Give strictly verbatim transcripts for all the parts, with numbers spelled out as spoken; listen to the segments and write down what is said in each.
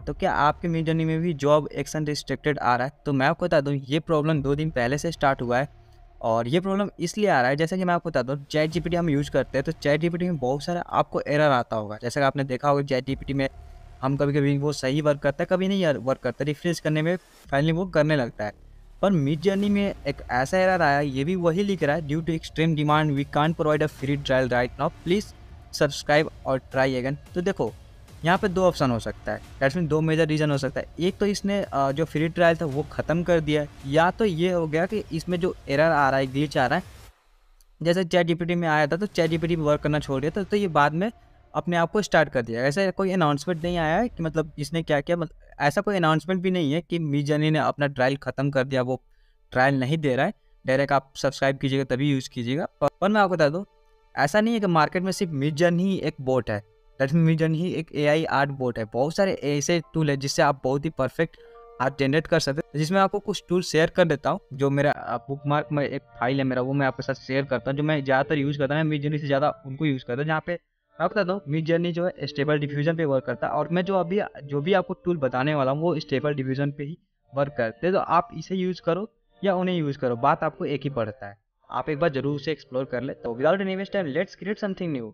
तो क्या आपके मिड जर्नी में भी जॉब एक्शन रिस्ट्रिक्टेड आ रहा है? तो मैं आपको बता दूँ, ये प्रॉब्लम दो दिन पहले से स्टार्ट हुआ है और ये प्रॉब्लम इसलिए आ रहा है, जैसा कि मैं आपको बता दूँ, चैट जीपीटी हम यूज़ करते हैं तो चैट जीपीटी में बहुत सारा आपको एरर आता होगा। जैसा कि आपने देखा होगा चैट जीपीटी में हम कभी-कभी वो सही वर्क करता है, कभी नहीं यार वर्क करता है, रिफ्रेश करने में फाइनली वो करने लगता है। पर मिड जर्नी में एक ऐसा एरर आया, ये भी वही लिख रहा है, due to extreme demand we can't provide a free trial right now, please subscribe और ट्राई अगेन। तो देखो, यहाँ पे दो ऑप्शन हो सकता है, दैट्स मीन दो मेजर रीज़न हो सकता है। एक तो इसने अ, जो फ्री ट्रायल था वो ख़त्म कर दिया है, या तो ये हो गया कि इसमें जो एरर आ रहा है, ग्लिच आ रहा है, जैसे चैट जीपीटी में आया था तो चैट जीपीटी वर्क करना छोड़ दिया था, तो ये बाद में अपने आप को स्टार्ट कर दिया। ऐसा कोई अनाउंसमेंट नहीं आया है कि मतलब इसने क्या किया, मतलब ऐसा कोई अनाउंसमेंट भी नहीं है कि मिडजर्नी ने अपना ट्रायल ख़त्म कर दिया, वो ट्रायल नहीं दे रहा है। डायरेक्ट आप सब्सक्राइब कीजिएगा तभी यूज़ कीजिएगा। पर, पर मैं आपको बता दूँ, ऐसा नहीं है कि मार्केट में सिर्फ मिडजर्नी ही एक बोट है, दैट मीन मिडजर्नी ही एक एआई आर्ट बोट है। बहुत सारे ऐसे टूल है जिससे आप बहुत ही परफेक्ट आर्ट जनरेट कर सकते हैं, जिसमें आपको कुछ टूल शेयर कर देता हूँ। जो मेरा बुक मार्क में एक फाइल है मेरा, वो मैं आपके साथ शेयर करता हूँ, जो मैं ज़्यादातर यूज़ करता हूँ, मिड जर्नी से ज़्यादा उनको यूज़ करता हूँ। जहाँ पे मैं आपको बताता हूँ, मिड जर्नी जो है स्टेबल डिफ्यूजन पे वर्क करता है, और मैं जो अभी जो भी आपको टूल बताने वाला हूँ वो स्टेबल डिफ्यूजन पे ही वर्क करते हैं। तो आप इसे यूज़ करो या उन्हें यूज़ करो, बात आपको एक ही पड़ता है। आप एक बार जरूर उसे एक्सप्लोर कर ले। तो without any waste time, let's create something new.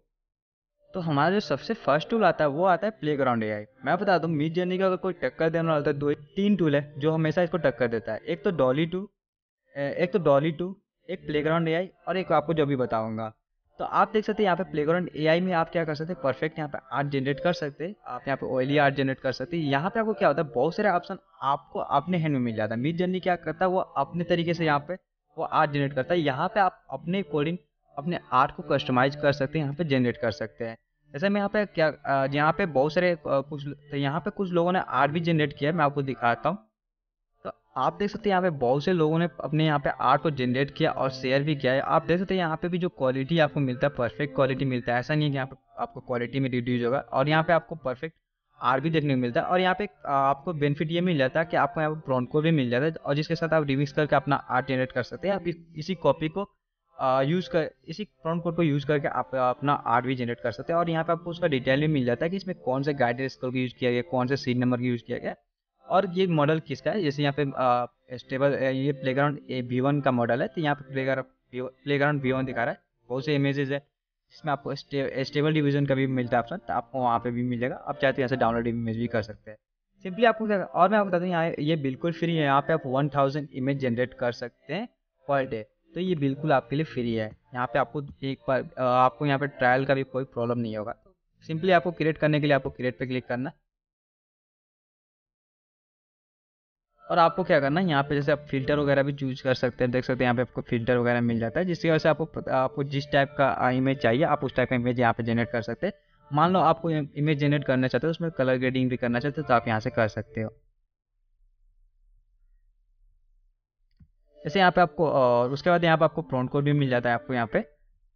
तो हमारा जो सबसे फर्स्ट टूल आता है वो आता है प्लेग्राउंड एआई। मैं बता दूं, मिड जर्नी का अगर कोई टक्कर देने वाला है, दो तीन टूल है जो हमेशा इसको टक्कर देता है। एक तो डॉली टू एक तो डॉली टू एक प्लेग्राउंड एआई, और एक आपको जो भी बताऊंगा। तो आप देख सकते हैं यहाँ पे प्लेग्राउंड एआई में आप क्या कर सकते हैं, परफेक्ट यहाँ पे आर्ट जनरेट कर सकते हैं। आप यहाँ पे ऑयली आर्ट जनरेट कर सकते हैं। यहाँ पे आपको क्या होता है, बहुत सारे ऑप्शन आपको अपने हैंड में मिल जाता है। मिड जर्नी क्या करता है, वो अपने तरीके से यहाँ पे वो आर्ट जनरेट करता है। यहाँ पे आप अपने अकॉर्डिंग अपने आर्ट को कस्टमाइज कर सकते हैं, यहाँ पे जनरेट कर सकते हैं। जैसे मैं यहाँ पे क्या अ, यहाँ पे बहुत सारे अ, कुछ तो यहाँ पे कुछ लोगों ने आर्ट भी जनरेट किया है, मैं आपको दिखाता हूँ। तो आप देख सकते हैं यहाँ पे बहुत से लोगों ने अपने यहाँ पे आर्ट को जनरेट किया और शेयर भी किया है। आप देख सकते हैं यहाँ पे भी जो क्वालिटी आपको मिलता है, परफेक्ट क्वालिटी मिलता है। ऐसा नहीं है कि यहाँ पे आपको क्वालिटी में रिड्यूस होगा, और यहाँ पे आपको परफेक्ट आर्ट भी देखने को मिलता है। और यहाँ पे आ, आपको बेनिफिट ये मिल जाता है कि आपको यहाँ पे प्रॉम्प्ट कोड भी मिल जाता है, और जिसके साथ आप रिमिक्स करके अपना आर्ट जनरेट कर सकते हैं। आप इस, इसी कॉपी को यूज़ कर इसी प्रॉम्प्ट कोड को यूज़ करके आप अपना आर्ट भी जनरेट कर सकते हैं। और यहाँ पे आपको उसका डिटेल भी मिल जाता है कि इसमें कौन से गाइडेंस को यूज़ किया गया, कौन से सीन नंबर का यूज़ किया गया, और ये मॉडल किसका है। जैसे यहाँ पे स्टेबल ये प्लेग्राउंड वी वन का मॉडल है, तो यहाँ पे प्लेग्राउंड प्लेग्राउंड वी वन दिखा रहा है। बहुत से इमेजेस है जिसमें आपको स्टे, स्टेबल डिवीजन का भी मिलता है ऑप्शन, तो आपको वहाँ पे भी मिलेगा। आप चाहते हैं यहाँ से डाउनलोड इमेज भी कर सकते हैं सिंपली आपको क्या। और मैं आपको बता दूँ, यहाँ ये बिल्कुल फ्री है। यहाँ पे आप वन थाउजेंड इमेज जनरेट कर सकते हैं पर डे, तो ये बिल्कुल आपके लिए फ्री है। यहाँ पे आपको एक बार अ, आपको यहाँ पे ट्रायल का भी कोई प्रॉब्लम नहीं होगा। सिंपली आपको क्रिएट करने के लिए आपको क्रिएट पे क्लिक करना, और आपको क्या करना है, यहाँ पे जैसे आप फिल्टर वगैरह भी चूज कर सकते हैं। देख सकते हैं यहाँ पे आपको फिल्टर वगैरह मिल जाता है, जिसकी वजह से आपको आपको जिस टाइप का इमेज चाहिए आप उस टाइप का इमेज यहाँ पे जनरेट कर सकते हैं। मान लो आपको इमेज जनरेट करना चाहते हो, उसमें कलर ग्रेडिंग भी करना चाहते हो, तो आप यहाँ से कर सकते हो। जैसे यहाँ पे आपको और उसके बाद यहाँ पे आपको प्रॉम्प्ट कोड भी मिल जाता है आपको यहाँ पे,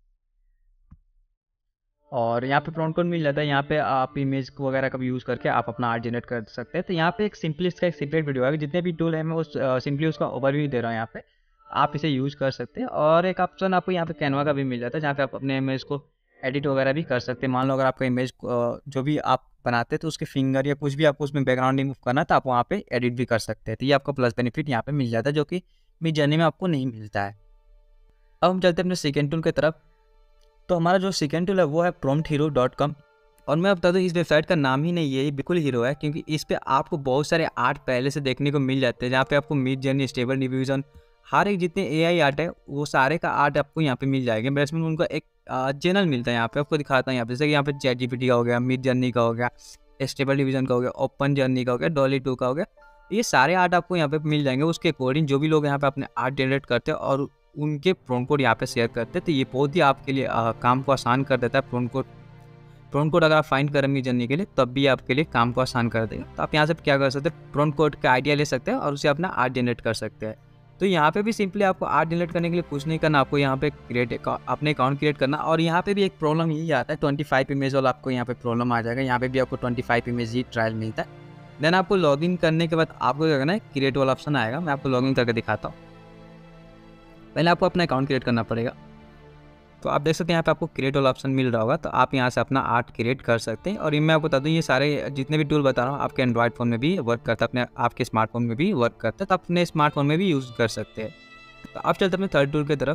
और यहाँ पे प्रॉम्प्ट कोड मिल जाता है। यहाँ पे आप इमेज को वगैरह का भी यूज़ करके आप अपना आर्ट जनरेट कर सकते हैं। तो यहाँ पे एक सिंपली इसका एक सेपरेट वीडियो है, जितने भी टूल है मैं उस सिंपली उसका ओवरव्यू दे रहा हूँ। यहाँ पे आप इसे यूज़ कर सकते हैं। और एक ऑप्शन आपको यहाँ पे कैनवा का भी मिल जाता है, जहाँ पे आप अपने इमेज को एडिट वगैरह भी कर सकते हैं। मान लो अगर आपका इमेज जो भी आप बनाते हैं तो उसके फिंगर या कुछ भी आपको उसमें बैकग्राउंड रिमूव करना है, तो आप वहाँ पे एडिट भी कर सकते हैं। तो ये आपका प्लस बेनिफिट यहाँ पे मिल जाता है, जो कि मिड जर्नी में आपको नहीं मिलता है। अब हम चलते हैं अपने सेकेंड टूल की तरफ। तो हमारा जो सेकेंड टूल है वो है प्रॉम्प्ट हीरो डॉट कॉम। और मैं बता दूँ, इस वेबसाइट का नाम ही नहीं है, ये बिल्कुल हीरो है, क्योंकि इस पे आपको बहुत सारे आर्ट पहले से देखने को मिल जाते हैं। जहाँ पे आपको मिड जर्नी, स्टेबल डिफ्यूजन, हर एक जितने एआई आर्ट है वो सारे का आर्ट आपको यहाँ पे मिल जाएगा। बस में उनका एक चैनल मिलता है, यहाँ पे आपको दिखाता है। यहाँ पे जैसे कि यहाँ पे चैट जीपीटी का हो गया, मिड जर्नी का हो गया, स्टेबल डिवीजन का हो गया, ओपन जर्नी का हो गया, डॉली टू का हो गया, ये सारे आर्ट आपको यहाँ पे मिल जाएंगे। उसके अकॉर्डिंग जो भी लोग यहाँ पे अपने आर्ट जनरेट करते हैं और उनके प्रॉम्प्ट कोड यहाँ पे शेयर करते हैं, तो ये बहुत ही आपके लिए आ, काम को आसान कर देता है। प्रॉम्प्ट कोड प्रॉम्प्ट कोड अगर आप फाइंड करेंगे जननी के लिए, तब भी आपके लिए काम को आसान कर देगा। तो आप यहाँ से क्या कर सकते हैं, प्रॉम्प्ट कोड का आइडिया ले सकते हैं और उसे अपना आर्ट जनरेट कर सकते हैं। तो यहाँ पे भी सिंपली आपको आर्ट जनरेट करने के लिए कुछ नहीं करना, आपको यहाँ पे क्रिएट अपने अकाउंट क्रिएट करना। और यहाँ पे भी एक प्रॉब्लम यही आता है, ट्वेंटी फाइव इमेज वाला आपको यहाँ पे प्रॉब्लम आ जाएगा। यहाँ पे भी आपको ट्वेंटी फाइव इमेज ही ट्रायल मिलता है। देन आपको लॉगिन करने के बाद आपको क्या करना है, क्रिएट वाला ऑप्शन आएगा। मैं आपको लॉगिन करके दिखाता हूँ। पहले आपको अपना अकाउंट क्रिएट करना पड़ेगा। तो आप देख सकते हैं यहाँ पे आपको क्रिएट वाला ऑप्शन मिल रहा होगा, तो आप यहाँ से अपना आर्ट क्रिएट कर सकते हैं। और ये मैं आपको बता दूँ, ये सारे जितने भी टूल बता रहा हूँ आपके एंड्रॉइड फ़ोन में भी वर्क करता है, अपने आपके स्मार्टफोन में भी वर्क करता है, तो आप अपने स्मार्टफोन में भी यूज़ कर सकते हैं। तो आप चलते अपने थर्ड टूल की तरफ।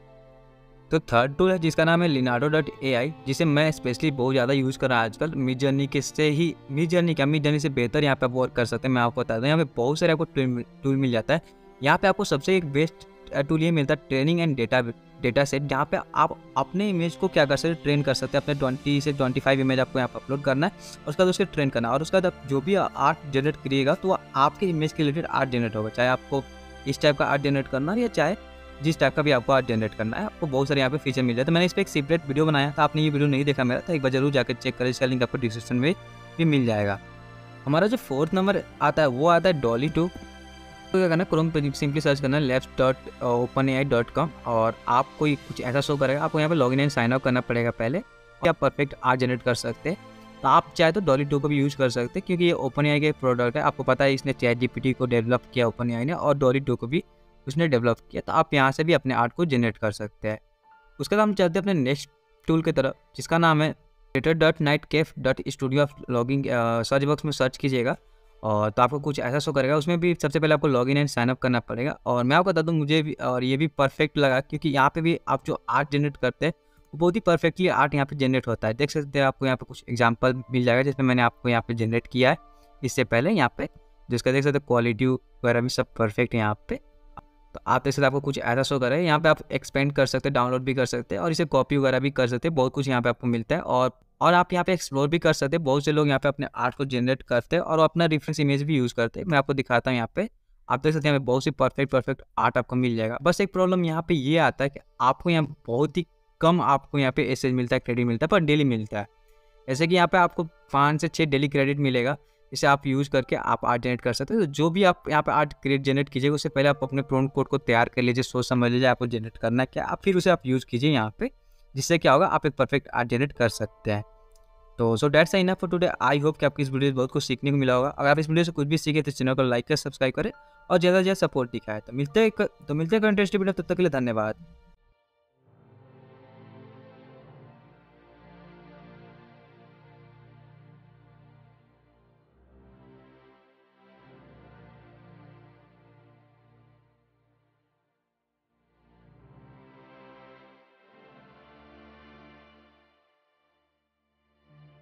तो थर्ड टूल है जिसका नाम है लिनार्डो डॉट ए आई, जिसे मैं स्पेशली बहुत ज़्यादा यूज़ कर रहा हूँ आजकल। मिडजर्नी के से ही मिडजर्नी क्या मिडजर्नी से बेहतर यहाँ पे आप वर्क कर सकते हैं। मैं आपको बता दूँ, यहाँ पे बहुत सारे आपको टूल मिल जाता है। यहाँ पे आपको सबसे एक बेस्ट टूल ये मिलता है training and data data set, जहाँ पे आप अपने इमेज को क्या कर सकते हैं, ट्रेन कर सकते हैं। अपने ट्वेंटी से ट्वेंटी फाइव इमेज आपको यहाँ पर अपलोड करना है, उसके बाद उसके ट्रेन करना है, और उसके बाद आप जो भी आर्ट जनरेट करिएगा तो आपके इमेज के रिलेटेड आर्ट जनरेट होगा। चाहे आपको इस टाइप का आर्ट जनरेट करना है या चाहे जिस टाइप का भी आपको आर्ट जनरेट करना है, आपको बहुत सारे यहाँ पे फीचर मिल जाते हैं। मैंने इस पर एक सेपरेट वीडियो बनाया था, आपने ये वीडियो नहीं देखा मेरा, तो एक बार जरूर जाकर चेक करें, इसका लिंक आपको डिस्क्रिप्शन में भी मिल जाएगा। हमारा जो फोर्थ नंबर आता है वो आता है डॉली टू। तो क्या करना है, क्रोम पे सिंपली सर्च करना है left dot open A I dot com, और आपको कुछ ऐसा शो करेगा। आपको यहाँ पे लॉगिन एंड साइन अप करना पड़ेगा पहले, आप परफेक्ट आर्ट जनरेट कर सकते हैं। तो आप चाहे तो डॉली टू को भी यूज़ कर सकते हैं, क्योंकि ये ओपन ए आई के प्रोडक्ट है। आपको पता है इसने चैट जी पी टी को डेवलप किया ओपन ए आई ने, और डॉली टू को भी उसने डेवलप किया। तो आप यहाँ से भी अपने आर्ट को जनरेट कर सकते हैं। उसके बाद हम चलते हैं अपने नेक्स्ट टूल की तरफ, जिसका नाम है creator dot night cafe dot studio of logging. Search box में सर्च कीजिएगा और तो आपको कुछ ऐसा शो करेगा। उसमें भी सबसे पहले आपको लॉगिन एंड साइन अप करना पड़ेगा। और मैं आपको बता दूँ, मुझे भी और ये भी परफेक्ट लगा, क्योंकि यहाँ पे भी आप जो आर्ट जनरेट करते हैं वो बहुत ही परफेक्टली आर्ट यहाँ पे जनरेट होता है। देख सकते हैं, आपको यहाँ पे कुछ एग्जांपल मिल जाएगा जिसमें मैंने आपको यहाँ पे जनरेट किया है इससे पहले। यहाँ पे जिसका देख सकते हैं क्वालिटी वगैरह भी सब परफेक्ट है यहाँ पे। तो आप देख सकते हैं, आपको कुछ ऐसा शो करेगा। यहाँ पे आप एक्सपेंड कर सकते हैं, डाउनलोड भी कर सकते हैं, और इसे कॉपी वगैरह भी कर सकते हैं। बहुत कुछ यहाँ पे आपको मिलता है, और और आप यहाँ पे एक्सप्लोर भी कर सकते हैं। बहुत से लोग यहाँ पे अपने आर्ट को जनरेट करते हैं और अपना रेफरेंस इमेज भी यूज़ करते हैं। मैं आपको दिखाता हूँ यहाँ पे, आप देख सकते हैं यहाँ पे बहुत सी परफेक्ट परफेक्ट आर्ट आपको मिल जाएगा। बस एक प्रॉब्लम यहाँ पे ये आता है कि आपको यहाँ बहुत ही कम आपको यहाँ पे एसेज मिलता है, क्रेडिट मिलता है, पर डेली मिलता है। जैसे कि यहाँ पे आपको पाँच से छः डेली क्रेडिट मिलेगा, इसे आप यूज़ करके आप आर्ट जनरेट कर सकते हैं। तो जो भी आप यहाँ पे आर्ट क्रिएट जनरेट कीजिएगा, उससे पहले आप अपने प्रॉम्प्ट कोड को तैयार कर लीजिए, सोच समझ लीजिए आपको जनरेट करना है क्या, आप फिर उसे आप यूज़ कीजिए यहाँ पे, जिससे क्या होगा, आप एक परफेक्ट आर्ट जनरेट कर सकते हैं। तो so that's enough for today. I hope कि आपको इस वीडियो से बहुत कुछ सीखने को मिला होगा। अगर आप इस वीडियो से कुछ भी सीखे तो चैनल को लाइक कर सब्सक्राइब करें और ज़्यादा से ज़्यादा सपोर्ट दिखाएं। तो मिलते हैं तो मिलते हैं इंटरेस्टिंग वीडियो, तब तक के लिए धन्यवाद।